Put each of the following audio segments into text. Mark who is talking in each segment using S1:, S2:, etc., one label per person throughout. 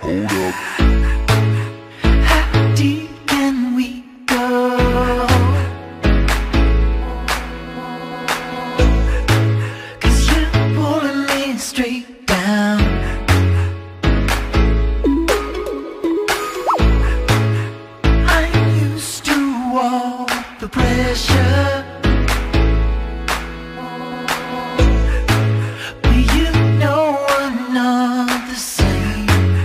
S1: Hold up.
S2: How deep can we go? 'Cause you're pulling me straight down. I'm used to all the pressure, but you know I'm not the same.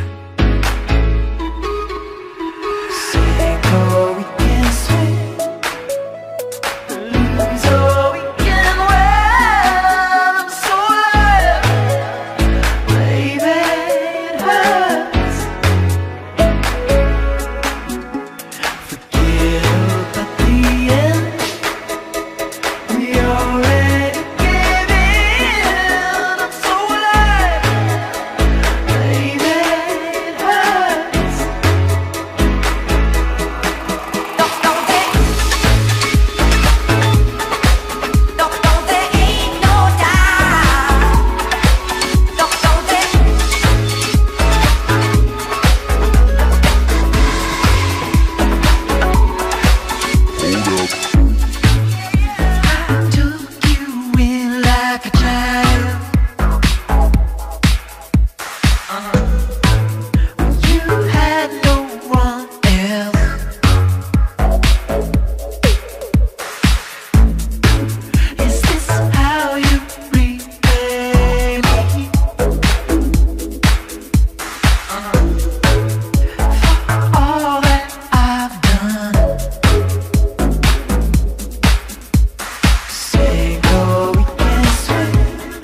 S2: Sink or we can swim, lose or we can win. I'm so alive, baby, it hurts. Forget about the end, we already gave in. I'm so alive, baby, it hurts. I took you in like a child. You had no one else. Is this how you repay me? For all that I've done. Sink or we can swim,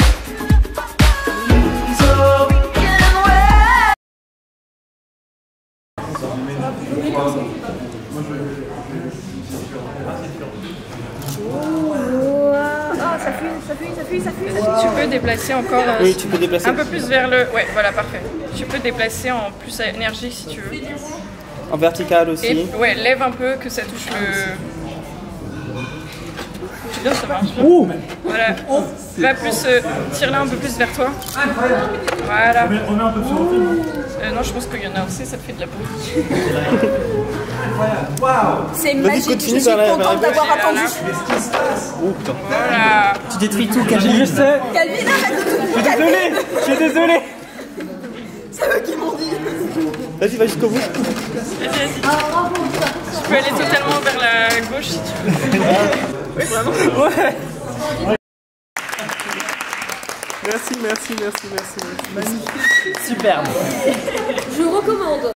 S2: lose or we can win.
S3: Tu peux déplacer encore
S4: Oui, tu peux déplacer.
S3: un peu plus vers le... Ouais, voilà, parfait. Tu peux déplacer en plus énergie si tu veux.
S4: En vertical aussi.
S3: Et ouais, lève un peu, que ça touche le... C'est bien, ça marche.
S4: Ouh.
S3: Voilà. Va plus, tire-la un peu plus vers toi. Voilà.
S5: Remets un peu sur le film.
S3: Non, je pense qu'il y en a aussi, ça fait de la bruit.
S6: C'est
S4: Vas-y,
S6: magique,
S4: continue
S6: je suis
S4: vers la-
S6: contente
S4: vers la
S6: d'avoir
S3: gauche.
S6: attendu.
S4: Ouh, putain.
S3: Voilà.
S4: Tu détruis tout, Calvin. Je sais.
S6: Calvin, arrête de tout.
S4: Désolé. Je suis désolé.
S6: C'est eux qui m'ont dit.
S4: Vas-y, va jusqu'au bout.
S3: Vas-y, vas-y. Tu peux aller totalement vers la gauche si tu veux. Oui, vraiment.
S4: Ouais. Merci. Magnifique. Superbe.
S6: Je recommande.